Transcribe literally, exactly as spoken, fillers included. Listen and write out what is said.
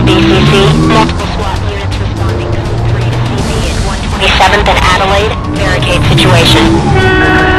B C C. Multiple SWAT units responding code three to C B at one twenty-seventh and Adelaide. Barricade situation.